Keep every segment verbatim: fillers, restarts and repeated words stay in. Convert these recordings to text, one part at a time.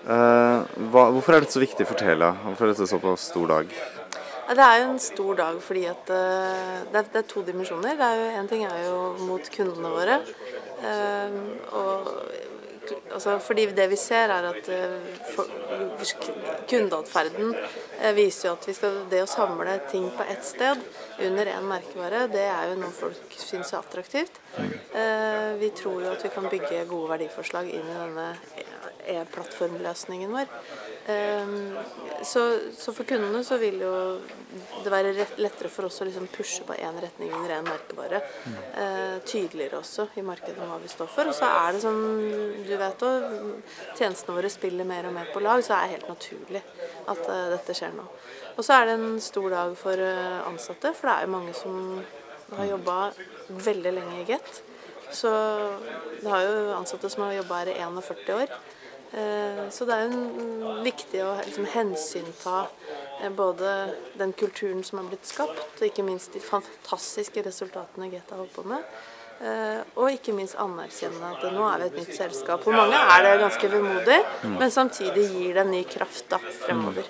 Eh, hva, hvorfor er dette så viktig for Telia? Hvorfor er dette så på stor dag? Ja, det er jo en stor dag fordi at uh, det, er, det er to dimensjoner. Det er jo, en ting er jo mot kundene våre. Uh, og, altså, fordi det vi ser er at uh, for, kundeatferden uh, viser jo at vi skal, det å samle ting på ett sted under en merkevare, det er jo noe folk synes er attraktivt. Uh, vi tror jo at vi kan bygge gode verdiforslag inn i denne e-plattformløsningen vår. Um, så, så for kundene så vil jo det være rett, lettere for oss å liksom pushe på en retning under en merkevare. Uh, tydeligere også i markedet hva vi står for. Og så er det som du vet også, tjenestene våre spiller mer og mer på lag, så er det helt naturlig at uh, dette skjer nå. Og så er det en stor dag for uh, ansatte, for det er jo mange som har jobbet veldig lenge i Get. Så det har jo ansatte som har jobbet her i førtién år. Så det er jo viktig å liksom hensynta både den kulturen som har blitt skapt, og ikke minst de fantastiske resultatene Get har holdt på med, og ikke minst anerkjenne at nå er vi et nytt selskap. For mange er det ganske vemodig, men samtidig gir det en ny kraft da, fremover.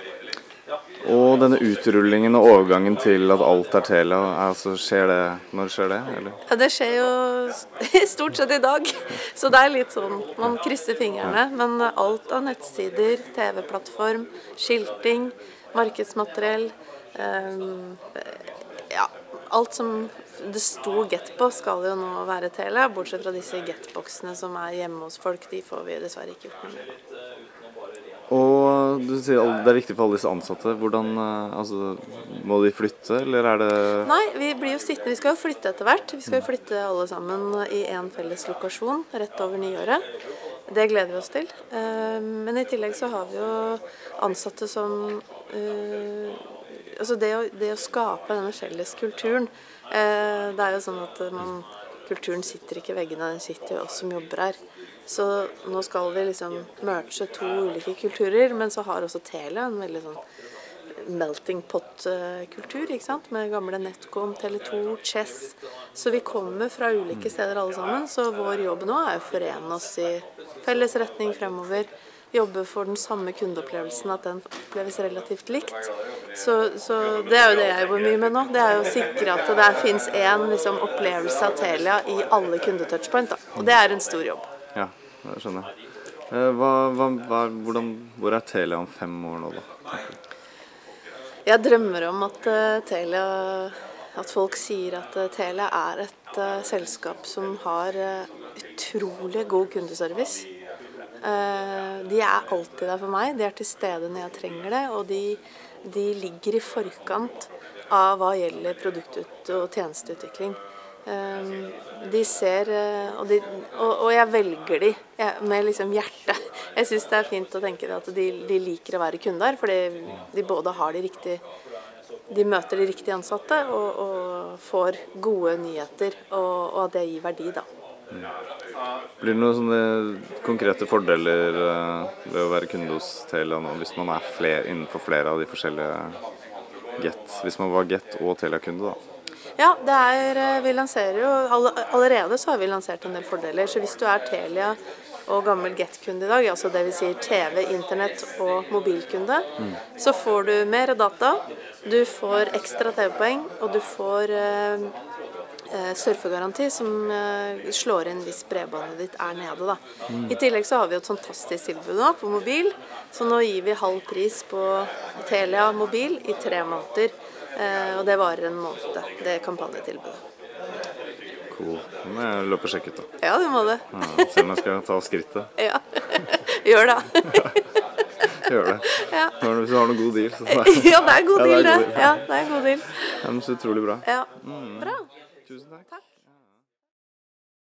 Og denne utrullingen og overgangen til at alt er Telia, altså skjer det, når skjer det? Eller? Ja, det skjer jo stort sett i dag, så det er litt sånn, man krysser fingrene, men alt av nettsider, T V-plattform, skilting, markedsmateriell, um, ja, alt som det sto Get på skal jo nå være Telia, bortsett fra disse Get-boksene som er hjemme hos folk, de får vi dessverre ikke gjort noe med. Og du sier det er viktig for alle disse ansatte. Hvordan, altså, må de flytte, eller er det... Nei, vi blir jo sittende, vi skal jo flytte etter hvert. Vi skal jo flytte alle sammen i en felles lokasjon rett over nyåret. Det gleder vi oss til. Men i tillegg så har vi jo ansatte som... Altså det å, det å skape denne felles kulturen, det er jo sånn at man, kulturen sitter ikke i veggene, den sitter jo oss som jobber her. Så nå skal vi liksom merge to ulike kulturer, men så har også Telia en veldig sånn melting pot-kultur, ikke sant? Med gamle Netcom, Tele to, Chess. Så vi kommer fra ulike steder alle sammen, så vår jobb nå er å forene oss i felles retning fremover, jobbe for den samme kundeopplevelsen, at den oppleves relativt likt. Så, så det er jo det jeg jobber mye med nå, det er jo å sikre at det finnes en liksom, opplevelse av Telia i alle kundetouchpoint, da. Og det er en stor jobb. Ja, det skjønner jeg. Hva, hva, hva, hvordan, hvor er Telia om fem år nå da? Jeg drømmer om at uh, Telia, at folk sier at uh, Telia er et uh, selskap som har uh, utrolig god kundeservice. Uh, de er alltid der for meg, de er til stede når jeg trenger det, og de, de ligger i forkant av hva gjelder produkt- og tjenesteutvikling. Um, de ser, uh, og, de, og, og jeg velger de jeg, med liksom hjertet. Jeg synes det er fint å tenke at de, de liker å være kunder, fordi de både har de riktige, de møter de riktige ansatte og, og får gode nyheter, og, og at det gir verdi da. Mm. Blir det noen sånne konkrete fordeler uh, ved å være kunde hos Telia nå, hvis man er flere, innenfor flere av de forskjellige Get, hvis man var Get og Telia-kunde da? Ja, det er, vi lanserer jo, allerede så har vi lansert en del fordeler, så hvis du er Telia og gammel Get-kunde i dag, altså det vil si T V, internett og mobilkunde, mm. så får du mer data, du får ekstra T V-poeng, og du får eh, surfegaranti som eh, slår inn hvis bredbåndet ditt er nede da. Mm. I tillegg så har vi jo et fantastisk tilbud nå på mobil, så nå gir vi halv pris på Telia mobil i tre måneder. Uh, og det varer en måned, det er kampanjetilbudet. Cool. Nå må jeg løpe og sjekke ut da. Ja, du må det. Ja, se om jeg skal ta skrittet. Ja, gjør det. Gjør det. Ja. Hvis du har noen god deal. Så det er... ja, det er god deal det. Ja, det er god deal. Ja, men så utrolig bra. Ja, bra. Tusen takk. Takk.